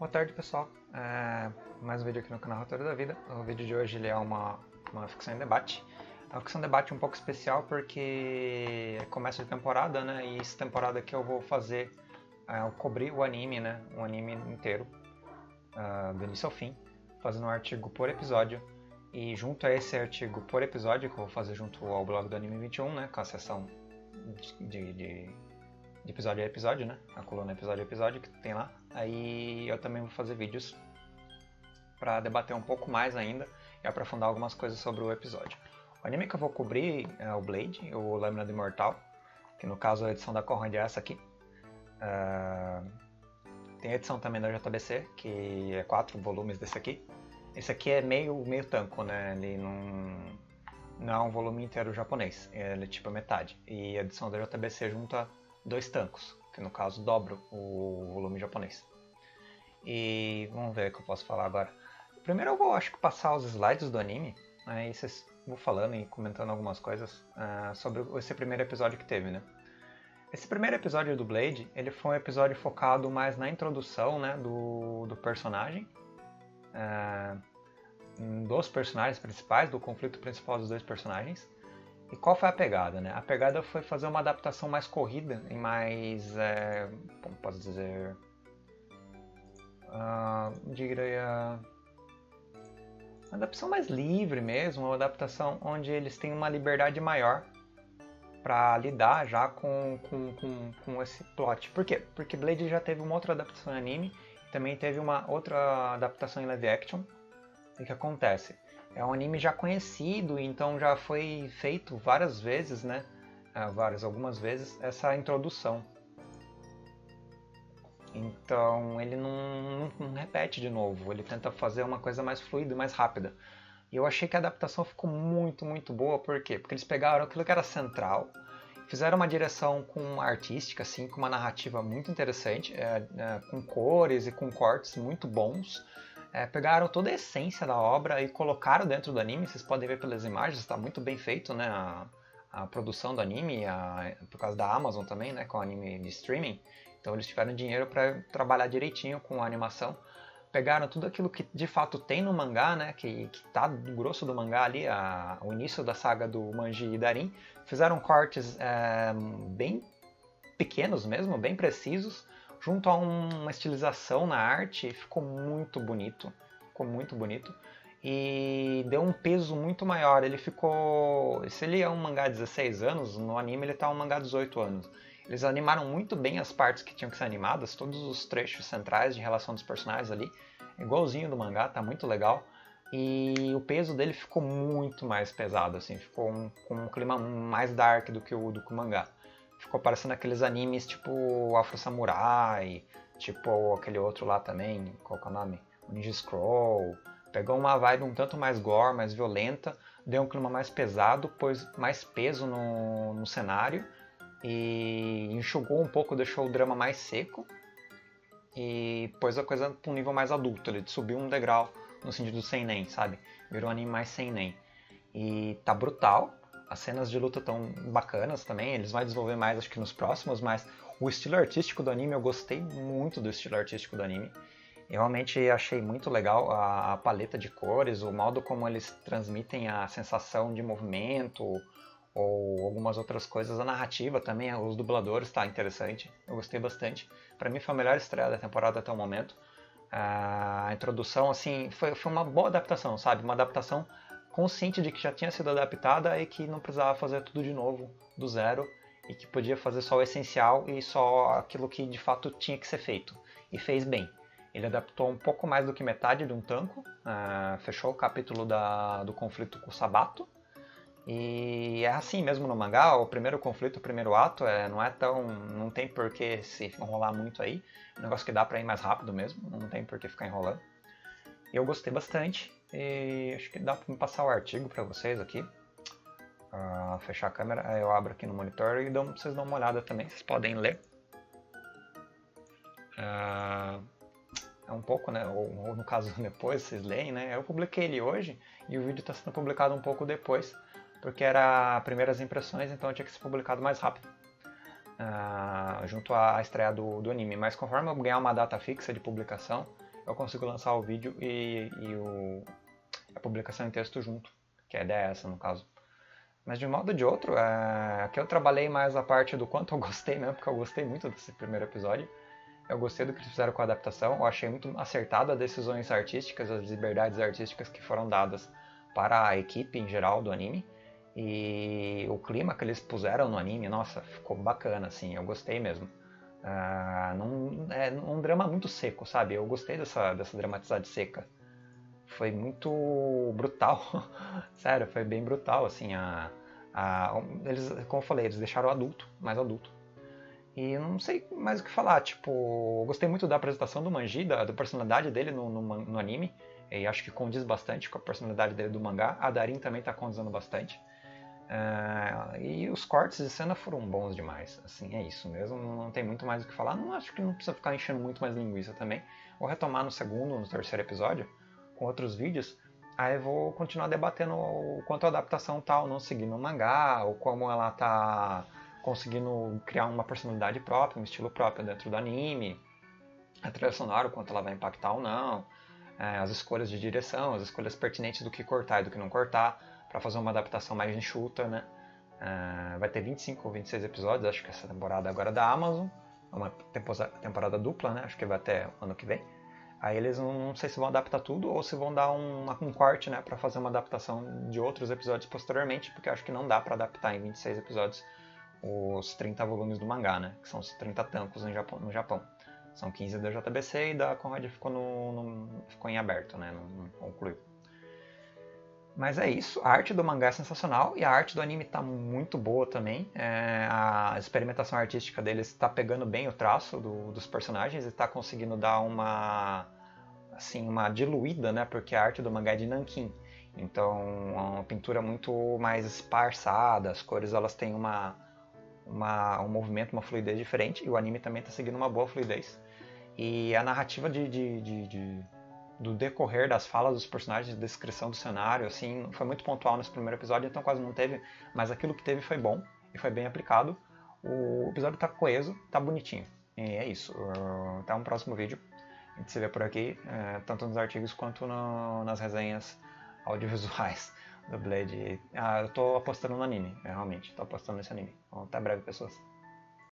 Boa tarde, pessoal. Mais um vídeo aqui no canal Roteiro da Vida. O vídeo de hoje ele é uma ficção em debate. É uma ficção em debate um pouco especial porque é começo de temporada, né? E essa temporada aqui eu vou fazer, eu cobrir o anime, né? Um anime inteiro, do início ao fim, fazendo um artigo por episódio. E junto a esse artigo por episódio, que eu vou fazer junto ao blog do Anime 21, né? Com a sessão de episódio a episódio, né? A coluna episódio a episódio que tem lá. Aí eu também vou fazer vídeos para debater um pouco mais ainda e aprofundar algumas coisas sobre o episódio. O anime que eu vou cobrir é o Blade, o Lâmina do Imortal, que no caso a edição da Conrad é essa aqui. Tem a edição também da JBC, que é 4 volumes desse aqui. Esse aqui é meio tanco, né? Ele não é um volume inteiro japonês, ele é tipo a metade. E a edição da JBC junta 2 tancos, que no caso dobra o volume japonês. E vamos ver o que eu posso falar agora. Primeiro eu vou, acho que, passar os slides do anime, aí vocês vão falando e comentando algumas coisas sobre esse primeiro episódio que teve, né? Esse primeiro episódio do Blade, ele foi um episódio focado mais na introdução, né, do personagem, dos personagens principais, do conflito principal dos dois personagens. E qual foi a pegada, né? A pegada foi fazer uma adaptação mais corrida e mais, como posso dizer, diria, uma adaptação mais livre mesmo, uma adaptação onde eles têm uma liberdade maior para lidar já com esse plot. Por quê? Porque Blade já teve uma outra adaptação em anime, também teve uma outra adaptação em live action. O que acontece? É um anime já conhecido, então já foi feito várias vezes, né? Algumas vezes, essa introdução. Então ele não repete de novo, ele tenta fazer uma coisa mais fluida e mais rápida. E eu achei que a adaptação ficou muito, muito boa, por quê? Porque eles pegaram aquilo que era central, fizeram uma direção artística, assim, com uma narrativa muito interessante, com cores e com cortes muito bons. Pegaram toda a essência da obra e colocaram dentro do anime. Vocês podem ver pelas imagens, está muito bem feito, né, a produção do anime, por causa da Amazon também, né, com o anime de streaming. Então eles tiveram dinheiro para trabalhar direitinho com a animação. Pegaram tudo aquilo que de fato tem no mangá, né, que tá do grosso do mangá ali, o início da saga do Manji e Darin. Fizeram cortes bem pequenos mesmo, bem precisos, junto a uma estilização na arte. Ficou muito bonito, e deu um peso muito maior. Ele ficou, se ele é um mangá de 16 anos, no anime ele tá um mangá de 18 anos. Eles animaram muito bem as partes que tinham que ser animadas, todos os trechos centrais de relação dos personagens ali, igualzinho do mangá, tá muito legal. E o peso dele ficou muito mais pesado, assim, ficou com um clima mais dark do que o mangá. Ficou parecendo aqueles animes tipo Afro Samurai, tipo aquele outro lá também, qual que é o nome? O Ninja Scroll. Pegou uma vibe um tanto mais gore, mais violenta, deu um clima mais pesado, pôs mais peso no cenário e enxugou um pouco, deixou o drama mais seco e pôs a coisa para um nível mais adulto. Ele subiu um degrau no sentido do seinen, sabe? Virou um anime mais seinen. E tá brutal. As cenas de luta estão bacanas também, eles vão desenvolver mais acho que nos próximos, mas o estilo artístico do anime, eu gostei muito do estilo artístico do anime. Eu realmente achei muito legal a paleta de cores, o modo como eles transmitem a sensação de movimento, ou algumas outras coisas, a narrativa também, os dubladores, tá interessante, eu gostei bastante. Pra mim foi a melhor estreia da temporada até o momento. A introdução, assim, foi uma boa adaptação, sabe? Uma adaptação consciente de que já tinha sido adaptada e que não precisava fazer tudo de novo, do zero, e que podia fazer só o essencial e só aquilo que de fato tinha que ser feito. E fez bem. Ele adaptou um pouco mais do que metade de um tanco, fechou o capítulo do conflito com o Sabato, e é assim mesmo no mangá, o primeiro conflito, o primeiro ato, não tem por que se enrolar muito aí, é um negócio que dá pra ir mais rápido mesmo, não tem por que ficar enrolando. E eu gostei bastante, e acho que dá pra me passar o artigo pra vocês aqui. Fechar a câmera, eu abro aqui no monitor e vocês dão uma olhada também, vocês podem ler. É um pouco, né, ou no caso depois vocês leem, né. Eu publiquei ele hoje e o vídeo está sendo publicado um pouco depois, porque era primeiras impressões, então eu tinha que ser publicado mais rápido. Junto à estreia do anime. Mas conforme eu ganhar uma data fixa de publicação, eu consigo lançar o vídeo e a publicação em texto junto, que a ideia é essa no caso. Mas de um modo ou de outro, aqui eu trabalhei mais a parte do quanto eu gostei mesmo, porque eu gostei muito desse primeiro episódio. Eu gostei do que eles fizeram com a adaptação, eu achei muito acertado as decisões artísticas, as liberdades artísticas que foram dadas para a equipe em geral do anime. E o clima que eles puseram no anime, nossa, ficou bacana, assim, eu gostei mesmo. É um drama muito seco, sabe? Eu gostei dessa dramaticidade seca. Foi muito brutal, sério, foi bem brutal, assim, eles, como eu falei, eles deixaram o adulto, mais adulto. E eu não sei mais o que falar, tipo, eu gostei muito da apresentação do Manji, da personalidade dele no anime, e acho que condiz bastante com a personalidade dele do mangá. A Darin também tá condizendo bastante. E os cortes de cena foram bons demais, assim, é isso mesmo, não tem muito mais o que falar. Não acho que não precisa ficar enchendo muito mais linguiça também. Vou retomar no segundo, no terceiro episódio, com outros vídeos. Aí eu vou continuar debatendo o quanto a adaptação tá ou não seguindo o mangá, ou como ela tá conseguindo criar uma personalidade própria, um estilo próprio dentro do anime, a trilha sonora, o quanto ela vai impactar ou não, as escolhas de direção, as escolhas pertinentes do que cortar e do que não cortar, para fazer uma adaptação mais enxuta, né? Vai ter 25 ou 26 episódios, acho que essa temporada agora é da Amazon, é uma temporada dupla, né? Acho que vai até ano que vem. Aí eles não sei se vão adaptar tudo ou se vão dar um corte, né, para fazer uma adaptação de outros episódios posteriormente, porque acho que não dá para adaptar em 26 episódios os 30 volumes do mangá, né, que são os 30 tankos no Japão. São 15 da JBC e da Conrad ficou em aberto, né, não concluiu. Mas é isso, a arte do mangá é sensacional e a arte do anime está muito boa também. A experimentação artística deles está pegando bem o traço dos personagens e está conseguindo dar uma diluída, né? Porque a arte do mangá é de nanquim. Então é uma pintura muito mais esparçada, as cores elas têm um movimento, uma fluidez diferente, e o anime também está seguindo uma boa fluidez. E a narrativa do decorrer das falas dos personagens, de descrição do cenário, assim, foi muito pontual nesse primeiro episódio, então quase não teve, mas aquilo que teve foi bom e foi bem aplicado. O episódio tá coeso, tá bonitinho. E é isso. Até um próximo vídeo. A gente se vê por aqui, tanto nos artigos quanto nas resenhas audiovisuais do Blade. Eu tô apostando no anime, realmente. Tô apostando nesse anime. Então, até breve, pessoas.